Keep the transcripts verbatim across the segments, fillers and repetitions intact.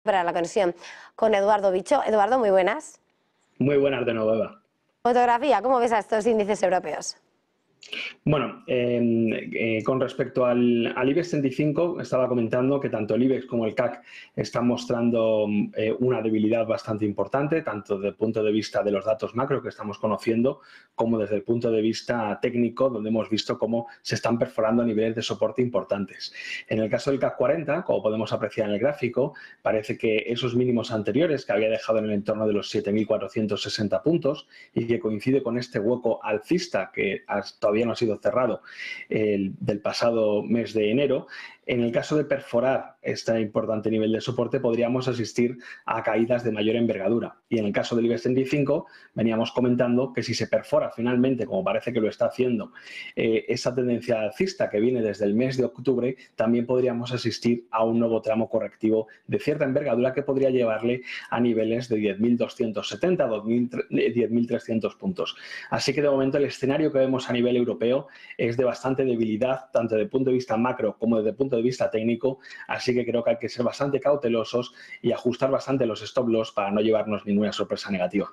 Para la conexión con Eduardo Bicho. Eduardo, muy buenas. Muy buenas de nuevo, Eva. Fotografía, ¿cómo ves a estos índices europeos? Bueno, eh, eh, con respecto al, al IBEX treinta y cinco, estaba comentando que tanto el IBEX como el C A C están mostrando eh, una debilidad bastante importante, tanto desde el punto de vista de los datos macro que estamos conociendo, como desde el punto de vista técnico, donde hemos visto cómo se están perforando niveles de soporte importantes. En el caso del C A C cuarenta, como podemos apreciar en el gráfico, parece que esos mínimos anteriores, que había dejado en el entorno de los siete mil cuatrocientos sesenta puntos y que coincide con este hueco alcista que hasta todavía no ha sido cerrado el, del pasado mes de enero, en el caso de perforar este importante nivel de soporte podríamos asistir a caídas de mayor envergadura. Y en el caso del IBEX treinta y cinco veníamos comentando que si se perfora finalmente, como parece que lo está haciendo, eh, esa tendencia alcista que viene desde el mes de octubre, también podríamos asistir a un nuevo tramo correctivo de cierta envergadura que podría llevarle a niveles de diez mil doscientos setenta, diez mil trescientos puntos. Así que de momento el escenario que vemos a nivel europeo es de bastante debilidad, tanto desde el punto de vista macro como desde el punto de vista técnico, así que creo que hay que ser bastante cautelosos y ajustar bastante los stop loss para no llevarnos ninguna sorpresa negativa.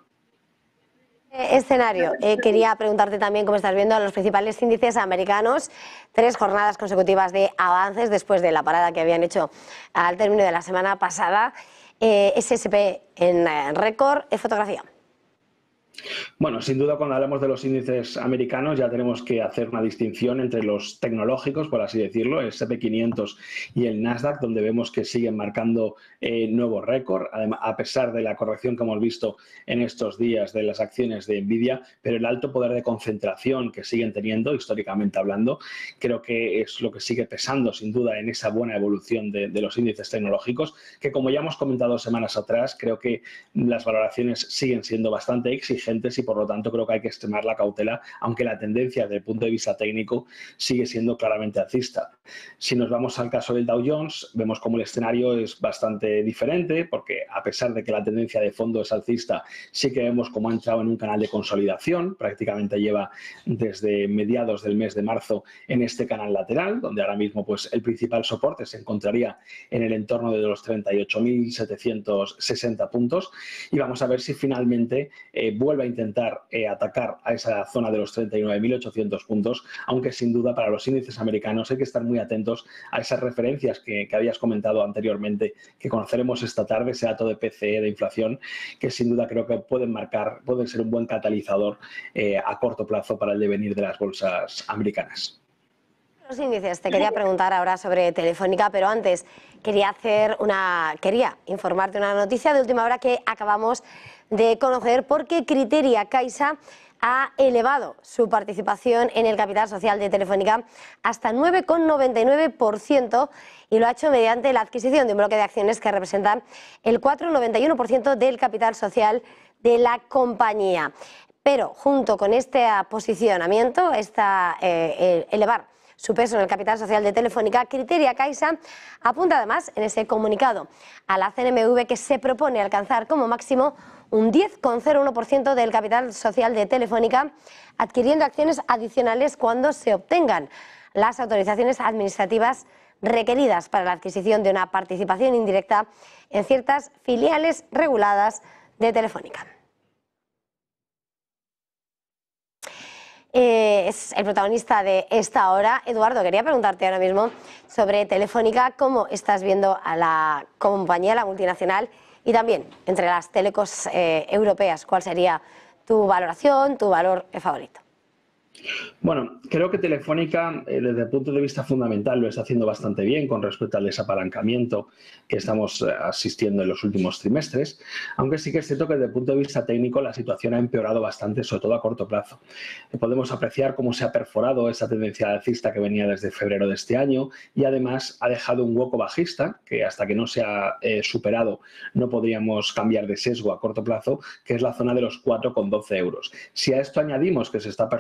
Escenario. Eh, quería preguntarte también cómo estás viendo a los principales índices americanos. Tres jornadas consecutivas de avances después de la parada que habían hecho al término de la semana pasada. Eh, S and P en eh, récord. Eh, fotografía. Bueno, sin duda cuando hablamos de los índices americanos ya tenemos que hacer una distinción entre los tecnológicos, por así decirlo, el ese and pe quinientos y el Nasdaq, donde vemos que siguen marcando eh, nuevos récords, a pesar de la corrección que hemos visto en estos días de las acciones de Nvidia, pero el alto poder de concentración que siguen teniendo, históricamente hablando, creo que es lo que sigue pesando sin duda en esa buena evolución de, de los índices tecnológicos, que como ya hemos comentado semanas atrás, creo que las valoraciones siguen siendo bastante exigentes y por lo tanto creo que hay que extremar la cautela, aunque la tendencia desde el punto de vista técnico sigue siendo claramente alcista. Si nos vamos al caso del Dow Jones, vemos como el escenario es bastante diferente, porque a pesar de que la tendencia de fondo es alcista, sí que vemos como ha entrado en un canal de consolidación, prácticamente lleva desde mediados del mes de marzo en este canal lateral, donde ahora mismo pues el principal soporte se encontraría en el entorno de los treinta y ocho mil setecientos sesenta puntos y vamos a ver si finalmente eh, vuelve a intentar eh, atacar a esa zona de los treinta y nueve mil ochocientos puntos, aunque sin duda para los índices americanos hay que estar muy atentos a esas referencias que, que habías comentado anteriormente, que conoceremos esta tarde, ese dato de P C E de inflación, que sin duda creo que pueden marcar, pueden ser un buen catalizador eh, a corto plazo para el devenir de las bolsas americanas. Los índices, te quería preguntar ahora sobre Telefónica, pero antes quería hacer una, quería informarte una noticia de última hora que acabamos de conocer, porque Criteria Caixa ha elevado su participación en el capital social de Telefónica hasta nueve coma noventa y nueve por ciento y lo ha hecho mediante la adquisición de un bloque de acciones que representan el cuatro coma noventa y uno por ciento del capital social de la compañía. Pero junto con este posicionamiento, esta, eh, elevar su peso en el capital social de Telefónica, Criteria Caixa apunta además en ese comunicado a la C N M V que se propone alcanzar como máximo un diez coma cero uno por ciento del capital social de Telefónica, adquiriendo acciones adicionales cuando se obtengan las autorizaciones administrativas requeridas para la adquisición de una participación indirecta en ciertas filiales reguladas de Telefónica. Eh, es el protagonista de esta hora. Eduardo, quería preguntarte ahora mismo sobre Telefónica, cómo estás viendo a la compañía, la multinacional, y también entre las telecos eh, europeas, ¿cuál sería tu valoración, tu valor favorito? Bueno, creo que Telefónica, eh, desde el punto de vista fundamental, lo está haciendo bastante bien con respecto al desapalancamiento que estamos eh, asistiendo en los últimos trimestres, aunque sí que es cierto que desde el punto de vista técnico la situación ha empeorado bastante, sobre todo a corto plazo. Eh, podemos apreciar cómo se ha perforado esa tendencia alcista que venía desde febrero de este año y además ha dejado un hueco bajista que hasta que no se ha eh, superado no podríamos cambiar de sesgo a corto plazo, que es la zona de los cuatro coma doce euros. Si a esto añadimos que se está perforando la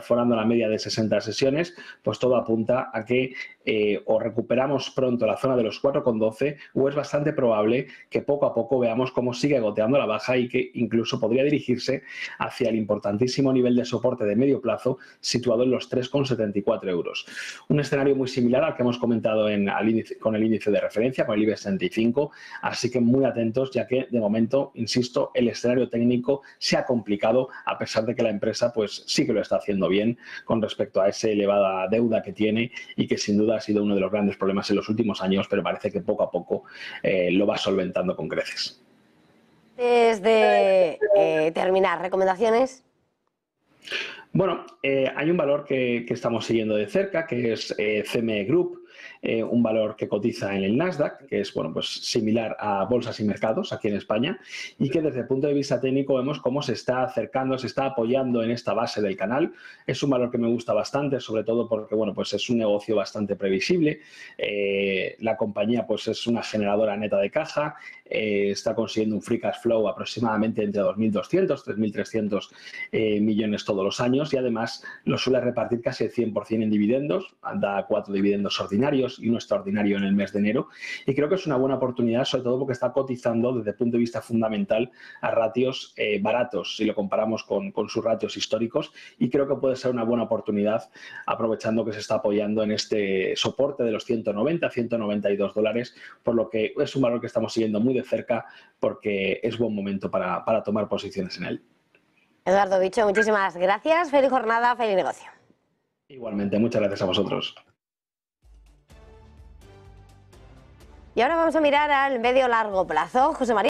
media de sesenta sesiones, pues todo apunta a que eh, o recuperamos pronto la zona de los cuatro coma doce o es bastante probable que poco a poco veamos cómo sigue goteando la baja y que incluso podría dirigirse hacia el importantísimo nivel de soporte de medio plazo situado en los tres coma setenta y cuatro euros. Un escenario muy similar al que hemos comentado en, al índice, con el índice de referencia, con el IBEX treinta y cinco, así que muy atentos ya que de momento, insisto, el escenario técnico se ha complicado a pesar de que la empresa pues sí que lo está haciendo bien con respecto a esa elevada deuda que tiene y que sin duda ha sido uno de los grandes problemas en los últimos años, pero parece que poco a poco eh, lo va solventando con creces. Desde eh, terminar, ¿recomendaciones? Bueno, eh, hay un valor que, que estamos siguiendo de cerca, que es eh, C M E Group, eh, un valor que cotiza en el Nasdaq, que es bueno, pues similar a bolsas y mercados aquí en España, y que desde el punto de vista técnico vemos cómo se está acercando, se está apoyando en esta base del canal. Es un valor que me gusta bastante, sobre todo porque bueno, pues es un negocio bastante previsible. Eh, la compañía pues es una generadora neta de caja, eh, está consiguiendo un free cash flow aproximadamente entre dos mil doscientos, tres mil trescientos eh, millones todos los años y además lo suele repartir casi el cien por cien en dividendos, da cuatro dividendos ordinarios y uno extraordinario en el mes de enero y creo que es una buena oportunidad, sobre todo porque está cotizando desde el punto de vista fundamental a ratios eh, baratos si lo comparamos con, con sus ratios históricos y creo que puede ser una buena oportunidad aprovechando que se está apoyando en este soporte de los ciento noventa, ciento noventa y dos dólares, por lo que es un valor que estamos siguiendo muy de cerca porque es buen momento para, para tomar posiciones en él. Eduardo Bicho, muchísimas gracias. Feliz jornada, feliz negocio. Igualmente, muchas gracias a vosotros. Y ahora vamos a mirar al medio largo plazo. José María.